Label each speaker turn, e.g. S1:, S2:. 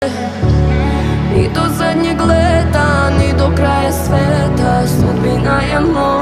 S1: Ni do zadnjeg leta, ni do kraja sveta, sudbina je moja.